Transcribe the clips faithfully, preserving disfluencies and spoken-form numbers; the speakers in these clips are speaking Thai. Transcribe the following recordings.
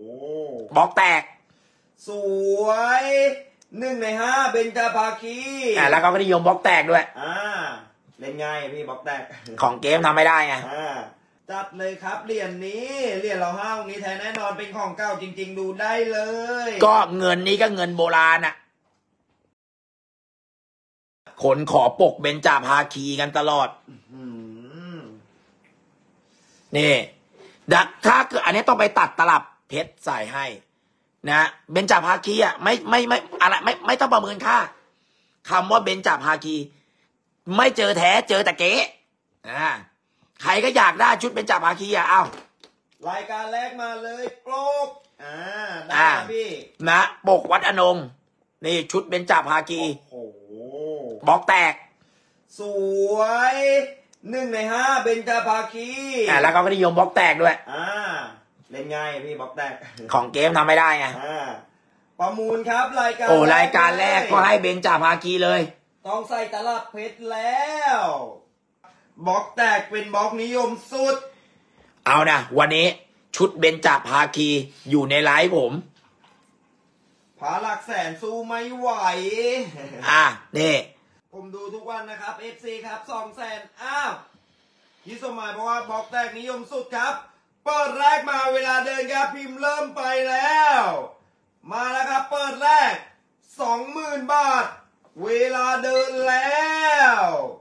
บล็อกแตกสวยหนึ่งในห้าเบญจภาคีอ่าแล้วเขาก็นิยมบล็อกแตกด้วยอ่าเล่นง่ายพี่บล็อกแตกของเกมทำไม่ได้ไงอ่าจัดเลยครับเหรียญนี้เหรียญเราห้าองค์นี้แท้แน่นอนเป็นของเก่าจริงๆดูได้เลยก็เงินนี้ก็เงินโบราณอ่ะคนขอปกเบญจภาคีกันตลอดนี่ดักถ้าเกิดอันนี้ต้องไปตัดตลับเพชรใส่ให้นะเบญจภาคีอ่ะไม่ไม่ไม่อะไรไม่ไม่ต้องประเมินค่าคำว่าเบญจภาคีไม่เจอแท้เจอแต่เก๊อ่าใครก็อยากได้ชุดเบญจภาคีอ่ะเอ้ารายการแรกมาเลยปกอ่าได้พี่นะปกวัดอนงนี่ชุดเบญจภาคีโอ้โหบล็อกแตกสวยหนึ่งในห้าเบญจภาคีอ่าแล้วเขาก็นิยมบล็อกแตกด้วยอ่าเล่นง่ายพี่บล็อกแตกของเกมทำไม่ได้ไงอ่าประมูลครับรายการโอ้รายการแรกก็ให้เบญจภาคีเลยต้องใส่ตลับเพชรแล้วบล็อกแตกเป็นบล็อกนิยมสุดเอานะวันนี้ชุดเบญจภาคีอยู่ในไลฟ์ผมผาหลักแสนสู้ไม่ไหวอ่ะนี่ผมดูทุกวันนะครับ เอฟ ซี ครับสองแสนอ้าวพี่สมัยบอกว่าบล็อกแตกนิยมสุดครับเปิดแรกมาเวลาเดินครับพิมพ์เริ่มไปแล้วมาแล้วครับเปิดแรกสองหมื่นบาทเวลาเดินแล้ว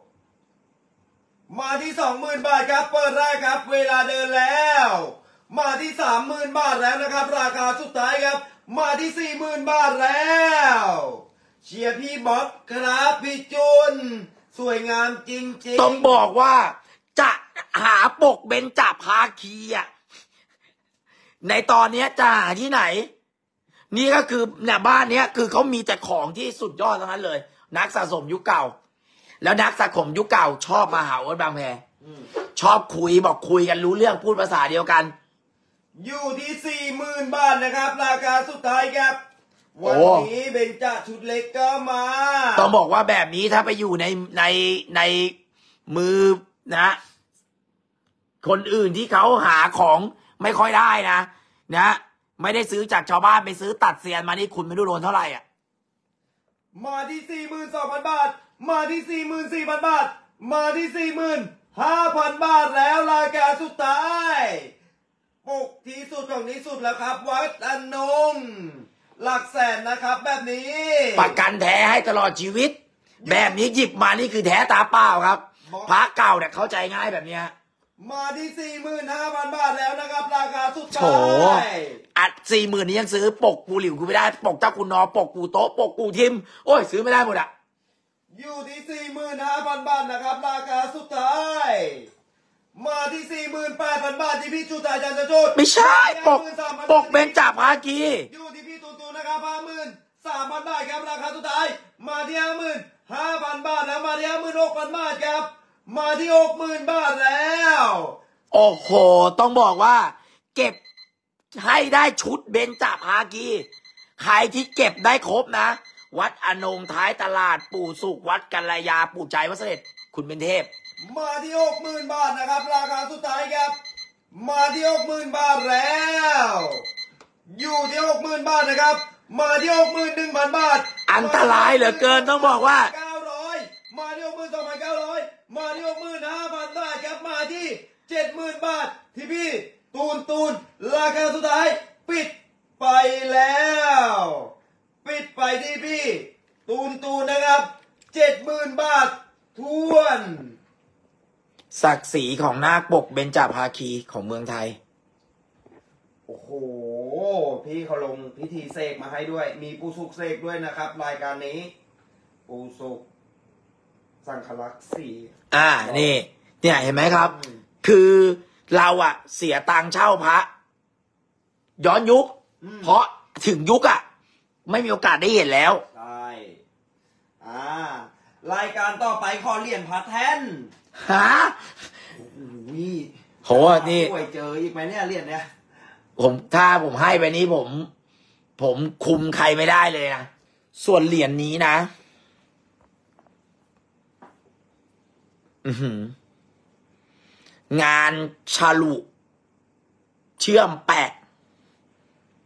มาที่สองหมื่นบาทครับเปิดแรกครับเวลาเดินแล้วมาที่สามหมื่นบาทแล้วนะครับราคาสุดท้ายครับมาที่สี่หมื่นบาทแล้วเชียร์พี่บ๊อบครับพี่จุนสวยงามจริงๆต้องบอกว่าจะหาปกเบญจภาคีอ่ะในตอนนี้จะหาที่ไหนนี่ก็คือเนี่ยบ้านเนี้ยคือเขามีแต่ของที่สุดยอดทั้งนั้นเลยนักสะสมยุคเก่าแล้วนักสะสมยุคเก่าชอบมาหาโอ๊ตบางแพชอบคุยบอกคุยกันรู้เรื่องพูดภาษาเดียวกันอยู่ที่สี่หมื่นบาทนะครับราคาสุดท้ายครับวันนี้เบญจชุดเล็กก็มาต้องบอกว่าแบบนี้ถ้าไปอยู่ในในในมือนะคนอื่นที่เขาหาของไม่ค่อยได้นะนะไม่ได้ซื้อจากชาวบ้านไปซื้อตัดเซียนมานี่คุณไม่รู้โดนเท่าไหร่อ่ะมาที่สี่หมื่นสองพันบาทมาที่สี่หมื่นสี่พันบาทมาที่สี่หมื่นห้าพันบาทแล้วราคาสุดท้ายปกที่สุดของนี้สุดแล้วครับวัดอนงหลักแสนนะครับแบบนี้ประกันแท้ให้ตลอดชีวิตแบบนี้หยิบมานี่คือแท้ตาเปล่าครับพระเก่าเนี่ยเข้าใจง่ายแบบนี้มาที่สี่หมื่นห้าพันบาทแล้วนะครับราคาสุดท้ายอัดสี่หมื่นนี้ยังซื้อปกปูหลิวกูไม่ได้ปกเจ้าคุณนอปกปูโต๊ะปกปูทิมโอ้ยซื้อไม่ได้หมดอ่ะอยู่ที่สี่หมื่นห้าพันบาทนะครับราคาสุดท้ายมาที่สี่หมื่นแปดพันบาทที่พี่จุตาจันทร์จุดไม่ใช่ปกปกเบญจภาคีอยู่ที่พี่ตูตูนะครับห้าหมื่นสามพันบาทครับราคาสุดท้ายมาที่ห้าหมื่นห้าพันบาทแล้วมาที่ห้าหมื่นหกพันบาทครับมาที่หกหมื่นบาทแล้วโอ้โหต้องบอกว่าเก็บให้ได้ชุดเบญจภาคีใครที่เก็บได้ครบนะวัดอนงท้ายตลาดปู่สุขวัดกัลยาปู่ใจวัดเสด็จคุณเป็นเทพมาที่หกหมื่นบาทนะครับราคาสุดท้ายครับมาที่หกหมื่นบาทแล้วอยู่ที่หกหมื่นบาทนะครับมาที่หกหมื่นหนึ่งพันบาทอันตรายเหลือเกินต้องบอกว่าเก้าร้อยมาที่หกหมื่นสองพันเก้าร้อยมาที่หกหมื่นห้าพันบาทครับมาที่เจ็ดหมื่นบาทที่พี่ตูนตูนราคาสุดท้ายปิดไปแล้วปิดไปที่พี่ตูนตูนนะครับเจ็ดหมื่นบาททวนศักดิ์ศรีของนาคปกเบญจภาคีของเมืองไทยโอ้โหพี่เขาลงพิธีเสกมาให้ด้วยมีปูสุกเสกด้วยนะครับรายการนี้ปูสุกสังฆลักษณ์สี่อ่านี่เนี่ยเห็นไหมครับคือเราอะเสียตังค์เช่าพระย้อนยุคเพราะถึงยุคอะไม่มีโอกาสได้เห็นแล้วใช่อ่ารายการต่อไปขอเหรียญพระแท่นฮะโอ้โหโหนี่ป่วยเจออีกไหมเนี่ยเหรียญเนี่ยผมถ้าผมให้ไปนี้ผมผมคุมใครไม่ได้เลยนะส่วนเหรียญนี้นะอือหืองานฉลุเชื่อมแปะ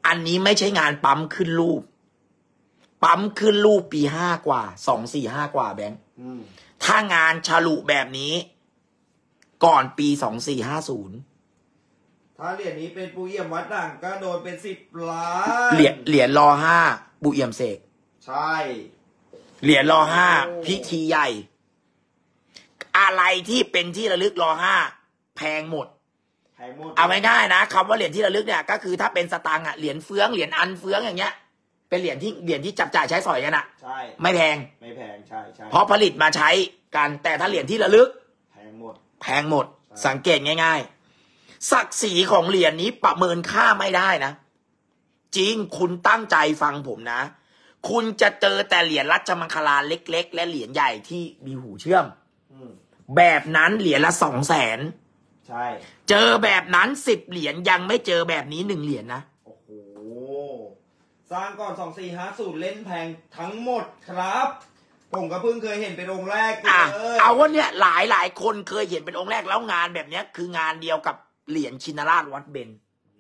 อันนี้ไม่ใช่งานปั๊มขึ้นรูป ปั๊มขึ้นรูปปีห้ากว่าสองสี่ห้ากว่าแบงค์ถ้างานฉลุแบบนี้ ก่อนปีสองสี่ห้าศูนย์ถ้าเหรียญนี้เป็นปูเอี่ยมวัดด่างก็โดนเป็นสิบล้านเหรียญเหรียญรอห้าปูเอี่ยมเสกใช่เหรียญรอห้าพิธีใหญ่ อะไรที่เป็นที่ระลึกรอห้าแพงหมดแพงหมดเอาง่ายๆนะคำว่าเหรียญที่ระลึกเนี่ยก็คือถ้าเป็นสตางค์อะเหรียญเฟืองเหรียญอันเฟืองอย่างเงี้ยเป็นเหรียญที่เหรียญที่จับจ่ายใช้สอยกันอะใช่ไม่แพงไม่แพงใช่ใช่เพราะผลิตมาใช้กันแต่ถ้าเหรียญที่ระลึกแพงหมดแพงหมดสังเกตง่ายๆศักดิ์ศรีของเหรียญนี้ประเมินค่าไม่ได้นะจริงคุณตั้งใจฟังผมนะคุณจะเจอแต่เหรียญรัชมังคลาเล็กๆและเหรียญใหญ่ที่มีหูเชื่อมแบบนั้นเหรียญละสองแสนใช่เจอแบบนั้นสิบเหรียญยังไม่เจอแบบนี้หนึ่งเหรียญนะโอ้โหสร้างก่อนสองสี่ห้าศูนย์เล่นแพงทั้งหมดครับผมก็เพิ่งเคยเห็นเป็นองค์แรกเลยเอาว่าเนี่ยหลายหลายคนเคยเห็นเป็นองค์แรกแล้วงานแบบเนี้ยคืองานเดียวกับเหรียญชินราชวัดเบญ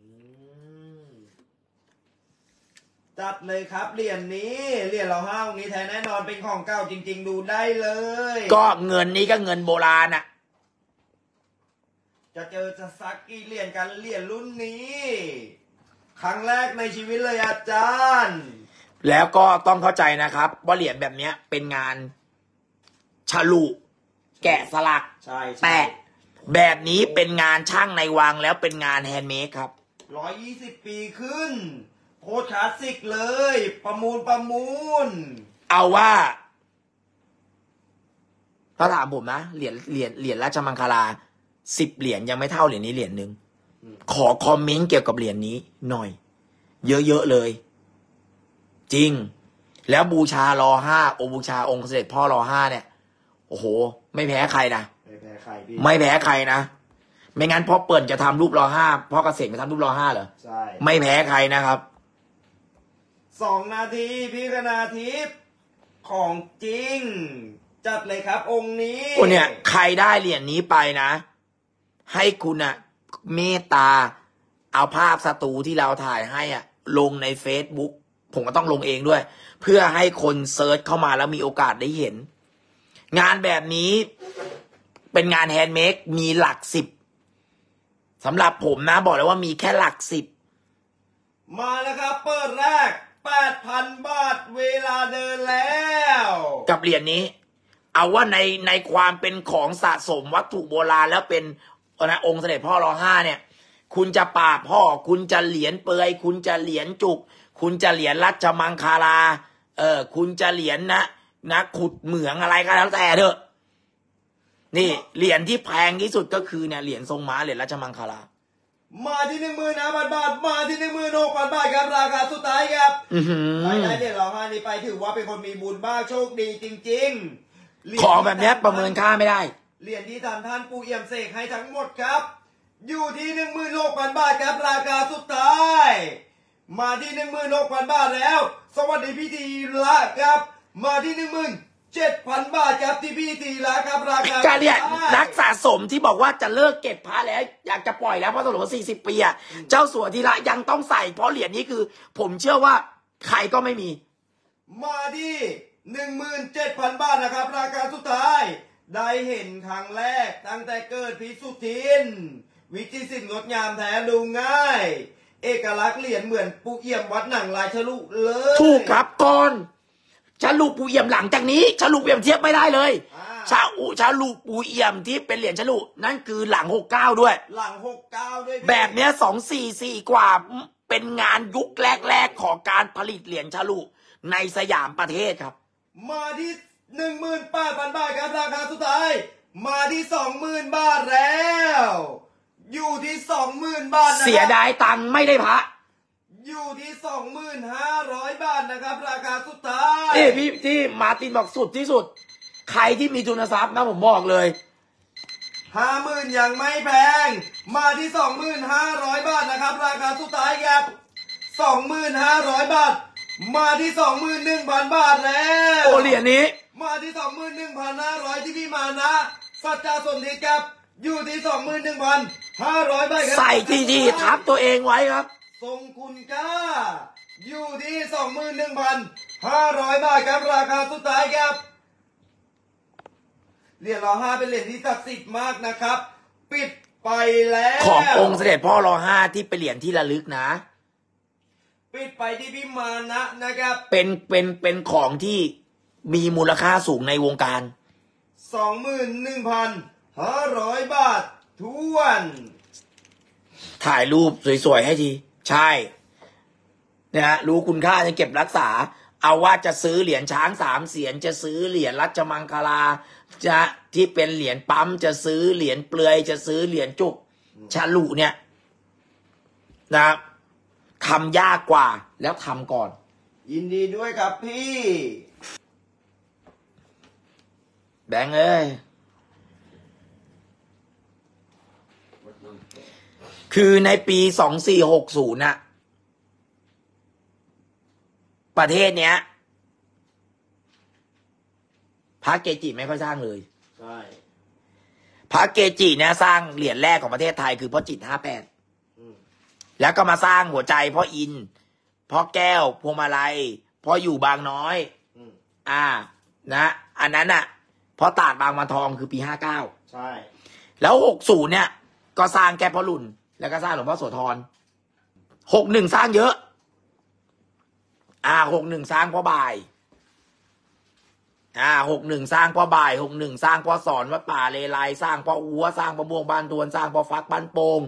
จัดเลยครับเหรียญนี้เหรียญเราห้าองค์นี้แท้แน่นอนเป็นของเก่าจริงๆดูได้เลยก็เงินนี้ก็เงินโบราณอะจะเจอจะซักกี่เหรียญกันเหรียญรุ่นนี้ครั้งแรกในชีวิตเลยอาจารย์แล้วก็ต้องเข้าใจนะครับว่าเหรียญแบบนี้เป็นงานฉลุแกะสลักแปะแบบนี้เป็นงานช่างในวังแล้วเป็นงานแฮนด์เมดครับร้อยยี่สิบปีขึ้นโคตรคลาสสิกเลยประมูลประมูลเอาว่าถ้าถามผมนะเหรียญเหรียญเหรียญราชมังคลาสิบเหรียญยังไม่เท่าเหรียญนี้เหรียญหนึ่งขอคอมเมนต์เกี่ยวกับเหรียญนี้หน่อยเยอะๆเลยจริงแล้วบูชารอห้าองค์บูชาองค์เสด็จพ่อรอห้าเนี่ยโอ้โหไม่แพ้ใครนะไม่แพ้ใครพี่ไม่แพ้ใครนะไม่งั้นพ่อเปิ่นจะทำรูปรอห้าพ่อเกษมจะทำรูปรอห้าเหรอใช่ไม่แพ้ใครนะครับสองนาทีพี่คณาทิพย์ของจริงจัดเลยครับองค์นี้โอ้เนี่ยใครได้เหรียญนี้ไปนะให้คุณอะเมตตาเอาภาพสตูที่เราถ่ายให้อะลงใน Facebook ผมก็ต้องลงเองด้วยเพื่อให้คนเซิร์ชเข้ามาแล้วมีโอกาสได้เห็นงานแบบนี้เป็นงานแฮนด์เมดมีหลักสิบสำหรับผมนะบอกเลยว่ามีแค่หลักสิบมาแล้วครับเปิดแรก แปดพัน บาทเวลาเดินแล้วกับเหรียญนี้เอาว่าในในความเป็นของสะสมวัตถุโบราณแล้วเป็นนะองค์เสด็จพ่อรอห้าเนี่ยคุณจะป่าพ่อคุณจะเหรียญเปยคุณจะเหรียญจุกคุณจะเหรียญรัชมังคลาเออคุณจะเหรียญนะนะขุดเหมืองอะไรก็แล้วแต่เถอะนี่เหรียญที่แพงที่สุดก็คือเนี่ยเหรียญทรงม้าเหรียญรัชมังคลามาที่หนึ่งหมื่นห้าพันบาทมาที่หนึ่งหมื่นหกพันบาทครับราคาสุดท้ายครับใครได้เหรียญรอห้านี้ไปถือว่าเป็นคนมีบุญมากโชคดีจริงๆของแบบนี้ประเมินค่าไม่ได้เหรียญที่ท่านท่านปู่เอี่ยมเสกให้ทั้งหมดครับอยู่ที่หนึ่งหมื่นหกพันบาทครับราคาสุดท้ายมาที่หนึ่งหมื่นหกพันบาทแล้วสวัสดีพี่ทีละครับมาที่หนึ่งหมื่นเจ็ดพันบาทครับที่พี่ทีละครับราคาการเนี่ยนักสะสมที่บอกว่าจะเลิกเก็บพระแล้วอยากจะปล่อยแล้วเพราะตลอดสี่สิบปีอะเจ้าสัวทีละยังต้องใส่เพราะเหรียญนี้คือผมเชื่อว่าใครก็ไม่มีมาที่หนึ่งหมื่นเจ็ดพันบาทนะครับราคาสุดท้ายได้เห็นครั้งแรกตั้งแต่เกิดพิสุทินวิจิตรศิลป์งดงามแท้ดูง่ายเอกลักษณ์เหรียญเหมือนปูเอี่ยมวัดหนังลายฉลุเลยถูกครับก่อนฉลุปูเอี่ยมหลังจากนี้ฉลุปูเอี่ยมเทียบไม่ได้เลยฉลุฉลุปูเอี่ยมที่เป็นเหรียญฉลุนั่นคือหลังหกเก้าด้วยหลังหกเก้าด้วยแบบเนี้ยสองสี่สี่กว่าเป็นงานยุคแรกๆของการผลิตเหรียญฉลุในสยามประเทศครับมาที่หนึ่งหมื่นแปดพันบาทครับราคาสุดท้ายมาที่สองหมื่นบาทแล้วอยู่ที่สองหมื่นบาทเสียดายตังค์ไม่ได้พระอยู่ที่สองหมื่นห้าร้อยบาทนะครับราคาสุดท้ายนี่พี่ที่มาตินบอกสุดที่สุดใครที่มีทุนทรัพย์นะผมบอกเลยห้าหมื่นยังไม่แพงมาที่สองหมื่นห้าร้อยบาทนะครับราคาสุดท้ายครับสองหมื่นห้าร้อยบาทมาที่สองหมื่นหนึ่งพันบาทแล้วโอเหรียญนี้มาที่สองหมื่นหนึ่งพันห้าร้อยที่พี่มานะสัจจาสมทิศครับอยู่ที่สองหมื่นหนึ่งพันห้าร้อยบาทครับใส่ทีทีทับตัวเองไว้ครับทรงคุณค่าอยู่ที่สองหมื่นหนึ่งพันห้าร้อยบาทครับราคาสุดท้ายครับเหรียญรอห้าเป็นเหรียญที่ศักดิ์สิทธิ์มากนะครับ ปิดไปแล้วขององค์เสด็จพ่อรอห้าที่เป็นเหรียญที่ระลึกนะปิดไปที่พี่มานะนะครับเป็นเป็นเป็นของที่มีมูลค่าสูงในวงการสองหมื่นหนึ่งพันห้าร้อยบาททวนถ่ายรูปสวยๆให้ทีใช่นะฮะรู้คุณค่าจะเก็บรักษา เอาว่าจะซื้อเหรียญช้างสามเสียนจะซื้อเหรียญรัชมังคลาจะที่เป็นเหรียญปั๊มจะซื้อเหรียญเปลือยจะซื้อเหรียญจุกฉลุเนี่ยนะครับทำยากกว่าแล้วทำก่อนยินดีด้วยครับพี่แบงค์เอ้ยคือในปีสองสี่หกศูนย์น่ะประเทศเนี้ยพระเกจิไม่ค่อยสร้างเลยใช่พระเกจิเนี่ยสร้างเหรียญแรกของประเทศไทยคือพ่อจิตห้าแปดแล้วก็มาสร้างหัวใจพ่ออินพ่อแก้วพวงมาลัยพ่ออยู่บางน้อยอืมอ่านะ อันนั้นอ่ะพ่อตาดบางมาทองคือปีห้าเก้าใช่แล้วหกศูนย์เนี่ยก็สร้างแก้พ่อรุ่น แล้วก็สร้างหลวงพ่อโสธรหกหนึ่งสร้างเยอะ อ่าหกหนึ่งสร้างพ่อบ่าย อ่าหกหนึ่งสร้างพ่อบ่ายหกหนึ่งสร้างพ่อสอนวัดป่าเลไลสร้างพ่ออัวสร้างพ่อม่วงบ้านทวนสร้างพ่อฟักบ้านโป่ง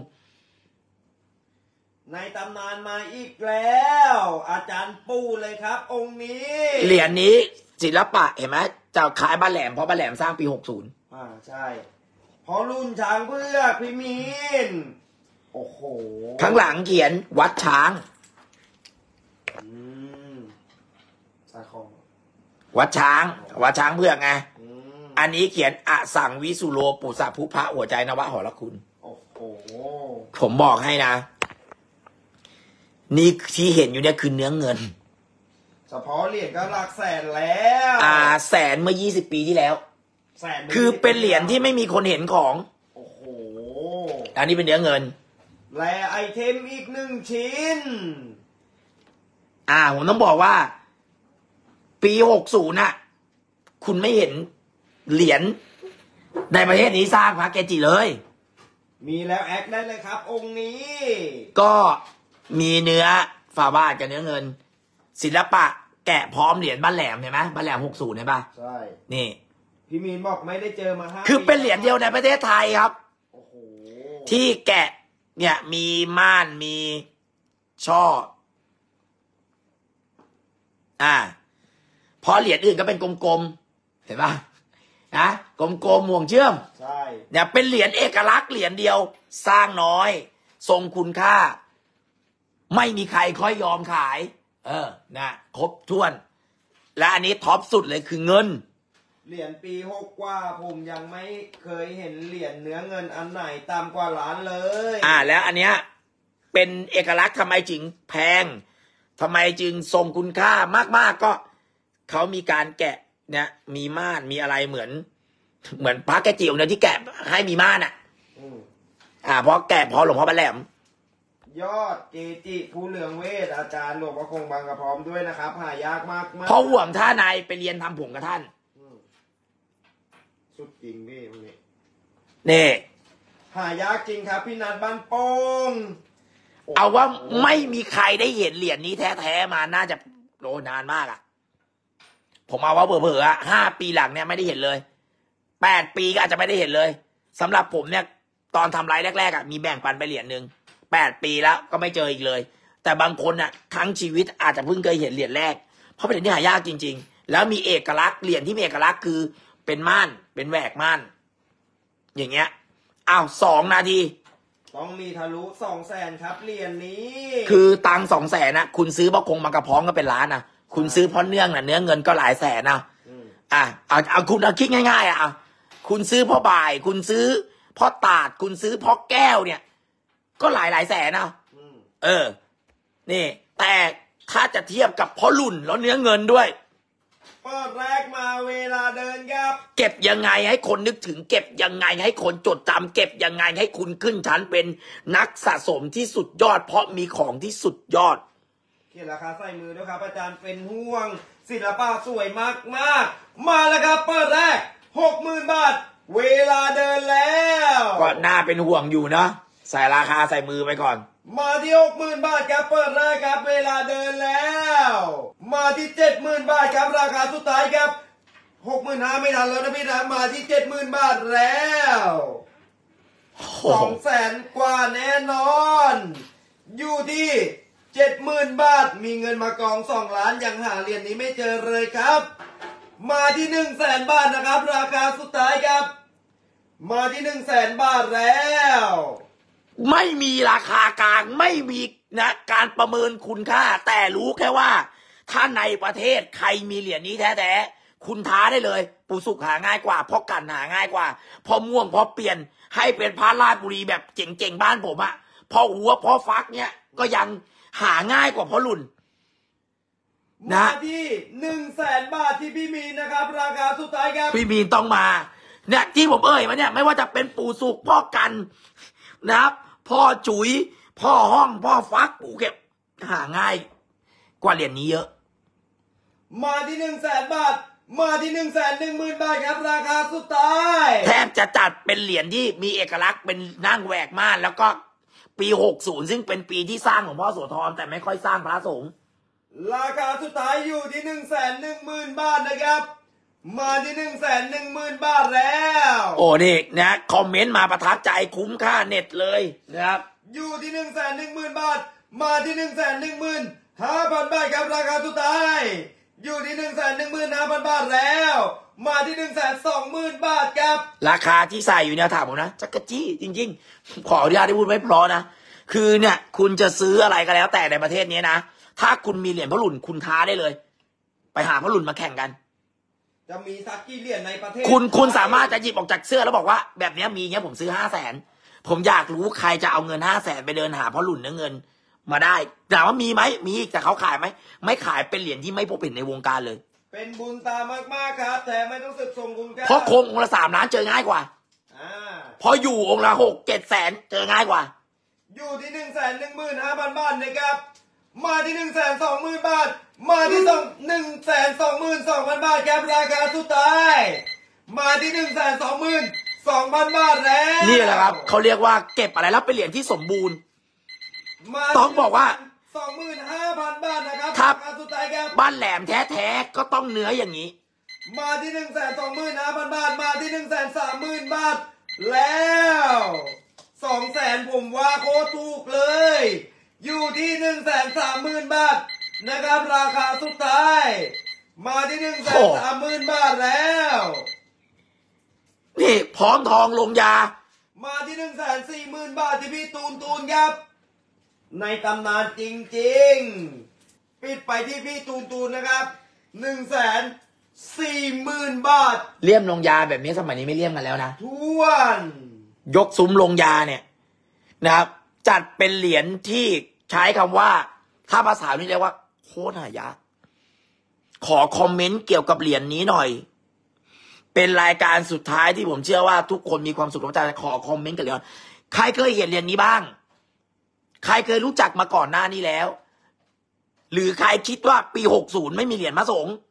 ในตำนานมาอีกแล้ว อาจารย์ปูเลยครับ องค์นี้เหรียญนี้ศิลปะเห็นไหมจะขายบ้านแหลมเพราะบ้านแหลมสร้างปีหกศูนย์อ่าใช่เพราะรุ่นช้างเพือกพี่มีนโอ้โหข้างหลังเขียนวัดช้างอืมสาคองวัดช้าง วัดช้างเพื่อกไงอืมอันนี้เขียนอสังวิสุโลปุสะภุพระหัวใจนวะหรคุณโอ้โหผมบอกให้นะ นี่ที่เห็นอยู่เนี่ยคือเนื้อเงินเฉพาะเหรียญก็หลักแสนแล้วอ่าแสนเมื่อยี่สิบปีที่แล้วแสนคือเป็นเหรียญที่ไม่มีคนเห็นของโอ้โหอันนี้เป็นเนื้อเงินและไอเทมอีกหนึ่งชิ้นอ่าผมต้องบอกว่า ปีหกศูนย์น่ะ คุณไม่เห็นเหรียญในประเทศนี้สร้างพระเกจิเลยมีแล้วแอคได้เลยครับ องค์นี้ก็มีเนื้อฝาบาทกับเนื้อเงิน ศิลปะแกะพร้อมเหรียญบ้านแหลมเห็นไหมบ้านแหลมหกศูนย์เห็นปะใช่นี่พี่มีนบอกไม่ได้เจอมาห้าคือเป็นเหรียญเดียวในประเทศไทยครับโอ้โหที่แกะเนี่ยมีม่านมีช่อ อ่าเพราะเหรียญอื่นก็เป็นกลมๆเห็นปะนะกลมๆห่วงเชื่อมใช่เนี่ยเป็นเหรียญเอกลักษณ์เหรียญเดียวสร้างน้อย ทรงคุณค่า ไม่มีใครค่อยยอมขาย เออนะครบถ้วน และอันนี้ท็อปสุดเลยคือเงินเหรียญปีหกกว่าผมยังไม่เคยเห็นเหรียญเนื้อเงินอันไหนต่ำกว่าล้านเลยอ่า แล้วอันเนี้ยเป็นเอกลักษณ์ทำไมจึงแพงทำไมจึงทรงคุณค่ามากๆก็เขามีการแกะเนี่ยมีม่านมีอะไรเหมือน เหมือนพระแกะจิ๋วเนี่ยที่แกะให้มีม่านอ่ะอืมอ่าเพราะแกะเพราะหลวงพ่อพระแหลมยอดเกจิผู้เหลืองเวทอาจารย์หลวงพ่อคงบางกระพร้อมด้วยนะครับหายากมากมากเพราะห่วงท่านายไปเรียนทำผงกับท่านสุดจริงพี่พวกนี้นี่หายากจริงครับพี่นัทบ้านโป่งเอาว่าไม่มีใครได้เห็นเหรียญนี้แท้ๆมาน่าจะโดนานมากอ่ะ ผมเอาว่าเผลอๆอ่ะห้าปีหลังเนี่ยไม่ได้เห็นเลยแปดปีก็อาจจะไม่ได้เห็นเลยสำหรับผมเนี่ยตอนทำไลฟ์แรกๆอ่ะมีแบ่งปันไปเหรียญหนึ่งแปดปีแล้วก็ไม่เจออีกเลย แต่บางคนอ่ะทั้งชีวิตอาจจะเพิ่งเคยเห็นเหรียญแรกเพราะเป็นเหรียญที่หายากจริงๆแล้วมีเอกลักษณ์เหรียญที่มีเอกลักษณ์คือเป็นม่านเป็นแหวกม่านอย่างเงี้ยอ้าวสองนาทีต้องมีทะลุสองแสนครับเหรียญนี้คือตังสองแสนนะคุณซื้อเพราะคงมากระพ้องก็เป็นล้านนะคุณซื้อเพราะเนื่องนะเนื้อเงินก็หลายแสนนะมอ่ะเอาเอาคุณเอาคิดง่ายๆอ่ะเอาคุณซื้อเพ่อบ่าย คุณซื้อเพ่อตาดคุณซื้อเพ่อแก้วเนี่ย ก็หลายหลายแสนนะอืมเออ นี่ แต่ถ้าจะเทียบกับพ่อรุ่นแล้วเนื้อเงินด้วยเปิดแรกมาเวลาเดินครับเก็บยังไงให้คนนึกถึง เก็บยังไงให้คนจดจำเก็บยังไงให้คุณขึ้นชั้นเป็นนักสะสมที่สุดยอด เพราะมีของที่สุดยอดเขียนราคาใส่มือด้วยครับอาจารย์เป็นห่วงศิลปะสวยมากมากๆมาแล้วครับเปิดแรกหกหมื่นบาทเวลาเดินแล้วก็น่าเป็นห่วงอยู่นะใส่ราคาใส่มือไปก่อนมาที่หกหมื่นบาทครับเปิดแรกครับเวลาเดินแล้ว มาที่เจ็ดหมื่นบาทครับราคาสุดท้ายครับหกหมื่นห้าไม่ทันแล้วนะพี่นะมาที่เจ็ดหมื่นบาทแล้วสองแสนกว่าแน่นอน อยู่ที่เจ็ดหมื่นบาทมีเงินมากองสองล้านยังหาเหรียญนี้ไม่เจอเลยครับ มาที่หนึ่งแสนบาทนะครับราคาสุดท้ายครับ มาที่หนึ่งแสนบาทแล้วไม่มีราคากลางไม่มีนะการประเมินคุณค่า แต่รู้แค่ว่า ถ้าในประเทศใครมีเหรียญนี้แท้ๆคุณท้าได้เลย ปูสุกหาง่ายกว่าเพราะกันหาง่ายกว่าพอม่วงพอเปลี่ยนให้เป็นพระราชบุรีแบบเจ๋งๆบ้านผมอะพอหัวพอฟักเนี้ยก็ยังหาง่ายกว่าพ่อรุ่น นะมาที่หนึ่งแสนบาทที่พี่มีนะครับ ราคาสุดท้ายครับพี่มีนต้องมาเนี่ยที่ผมเอ่ยมาเนี่ยไม่ว่าจะเป็นปู่สุกพ่อกันนะครับ พ่อจุ๋ยพ่อห้องพ่อฟักปู่เก็บหาง่ายกว่าเหรียญนี้เยอะมาที่หนึ่งแสนบาท มาที่หนึ่งแสนหนึ่งหมื่นบาทครับราคาสุดท้ายแทบจะจัดเป็นเหรียญที่มีเอกลักษณ์เป็นนั่งแหวกม่านแล้วก็ปีหกสิบซึ่งเป็นปีที่สร้างของพ่อโสธรแต่ไม่ค่อยสร้างพระสงฆ์ราคาสุดท้ายอยู่ที่หนึ่งแสนหนึ่งหมื่นบาทนะครับ มาที่หนึ่งแสนหนึ่งหมื่นบาทแล้วโอ้นี่นะคอมเมนต์มาประทับใจคุ้มค่าเน็ตเลยนะครับอยู่ที่หนึ่งแสนหนึ่งหมื่นบาท มาที่หนึ่งแสนหนึ่งหมื่นห้าพันบาทครับราคาสุดท้าย อยู่ที่หนึ่งแสนหนึ่งหมื่นห้าพันบาทแล้ว มาที่หนึ่งแสนสองหมื่นบาทครับราคาที่ใส่อยู่เนี่ยถามผมนะจักรจี้จริงๆ ขออนุญาตได้พูดไม่เพราะนะคือเนี่ยคุณจะซื้ออะไรก็แล้วแต่ในประเทศนี้นะถ้าคุณมีเหรียญพ่อหลุนคุณท้าได้เลย ไปหาพ่อหลุนมาแข่งกันจะมีสักกี่เหรียญในประเทศคุณคุณสามารถจะหยิบออกจากเสื้อแล้วบอกว่าแบบเนี้ยมีเงี้ยผมซื้อห้าแสนผมอยากรู้ใครจะเอาเงินห้าแสนไปเดินหาพ่อหลุนเนื้อเงินมาได้ถามว่ามีไหมมีแต่เขาขายไหมไม่ขายเป็นเหรียญที่ไม่พบเห็นในวงการเลยเป็นบุญตามากๆครับ แต่ไม่ต้องสึกส่งคุณครับเพราะคงองค์ละสามล้านเจอง่ายกว่าอ่าพออยู่องค์ละหกเจ็ดแสนเจอง่ายกว่าอยู่ที่หนึ่งแสนหนึ่งหมื่นห้าพันบาทนะครับ มาที่หนึ่งแสนสองหมื่นบาท มาที่สองหนึ่งแสนสองหมื่นสองพันบาทครับราคาสุดท้าย มาที่หนึ่งแสนสองหมื่นสองพันบาทแล้วนี่แหละครับเขาเรียกว่าเก็บอะไรแล้วเป็นเหรียญที่สมบูรณ์มาต้องบอกว่าสองหมื่นห้าพันบาทนะครับครับราคาสุดท้ายครับบ้านแหลมแท้ๆก็ต้องเนื้ออย่างนี้มาที่หนึ่งแสนสองหมื่นห้าพันบาท มาที่หนึ่งแสนสามหมื่นบาท แล้วสองแสนผมว่าโคตรถูกเลย อยู่ที่หนึ่งแสนสามหมื่นบาทนะครับราคาสุดท้าย มาที่หนึ่งแสนสามหมื่นบาทแล้วนี่พร้อมทองลงยามาที่หนึ่งแสนสี่หมื่นบาทที่พี่ตูนตูนครับ ในตำนานจริงๆ ปิดไปที่พี่ตูนตูนนะครับหนึ่งแสนสี่หมื่นบาทเลี่ยมลงยาแบบนี้สมัยนี้ไม่เลี่ยมกันแล้วนะทวนยกซุ้มลงยาเนี่ยนะครับ จัดเป็นเหรียญที่ใช้คำว่า ถ้าภาษานี่เรียกว่าโคตรหายากขอคอมเมนต์เกี่ยวกับเหรียญนี้หน่อย เป็นรายการสุดท้ายที่ผมเชื่อว่าทุกคนมีความสุขกับจะขอคอมเมนต์กันเลยว่าใครเคยเห็นเหรียญนี้บ้าง ใครเคยรู้จักมาก่อนหน้านี้แล้ว หรือใครคิดว่าปีหกสิบไม่มีเหรียญพระสงฆ์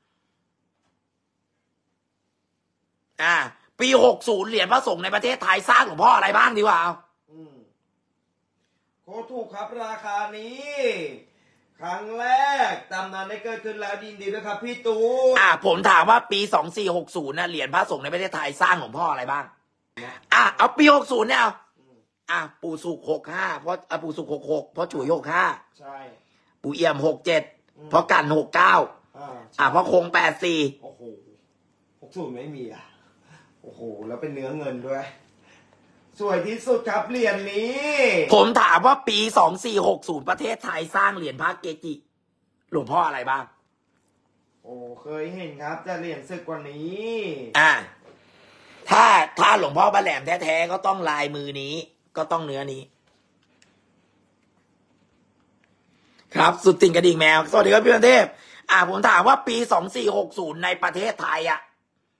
อ่า ปีหกสิบเหรียญพระสงฆ์ในประเทศไทยสร้างหลวงพ่ออะไรบ้างดีกว่าเอาอืมโคตรถูกครับราคานี้ ครั้งแรกตำนานได้เกิดขึ้นแล้วยินดีด้วยครับพี่ตูนอ่า ผมถามว่าปีสองสี่หกศูนย์นะเหรียญพระสงฆ์ในประเทศไทยสร้างหลวงพ่ออะไรบ้าง อ่ะเอาปีหกศูนย์เนี่ยเอาอ่ะปู่สุกหกห้าเพราะอ่ะปู่สุกหกหกเพราะฉุยหกห้าใช่ปู่เอี่ยมหกเจ็ดเพราะกันหกเก้าอ่าอ่ะเพราะคงแปดสี่โอ้โหหกศูนย์ไม่มีอ่ะ โอ้โห แล้วเป็นเนื้อเงินด้วย สวยที่สุดครับเหรียญนี้ผมถามว่าปีสองสี่หกศูนย์ประเทศไทยสร้างเหรียญพระเกจิหลวงพ่ออะไรบ้างโอ้เคยเห็นครับจะเหรียญศึกกว่านี้อ่า ถ้าถ้าหลวงพ่อบ้านแหลมแท้ๆก็ต้องลายมือนี้ ก็ต้องเนื้อนี้ครับ สุดติ่งกระดิ่งแมว สวัสดีครับพี่วันเทพ อ่าผมถามว่าปีสองสี่หกศูนย์ในประเทศไทยอ่ะ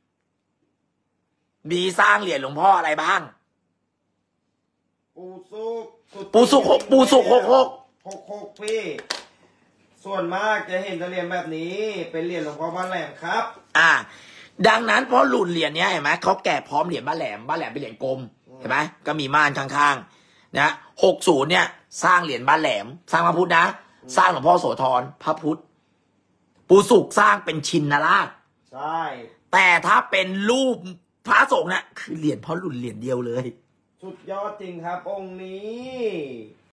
มีสร้างเหรียญหลวงพ่ออะไรบ้างปูสุกปูสุกหกปูสุกหกหกหกหกพี่ ส่วนมากจะเห็นเหรียญแบบนี้ เป็นเหรียญหลวงพ่อบ้านแหลมครับอ่า ดังนั้นเพราะหลุนเหรียญเนี้ยเห็นไหมเขาแกะพร้อมเหรียญบ้านแหลมบ้านแหลมเป็นเหรียญกลมเห็นไหมก็มีม่านข้างๆนะหกศูนย์เนี่ย สร้างเหรียญบ้านแหลม สร้างพระพุทธนะ สร้างหลวงพ่อโสธรพระพุทธปูสุกสร้างเป็นชินราชใช่แต่ถ้าเป็นรูปพระสงฆ์นะคือเหรียญพ่อหลุนเหรียญเดียวเลยสุดยอดจริงครับองค์นี้